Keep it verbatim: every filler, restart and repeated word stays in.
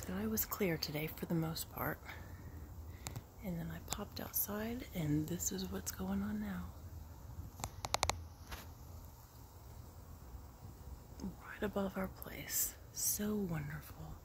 sky was clear today for the most part. And then I popped outside, and this is what's going on now. Right above our place. So wonderful.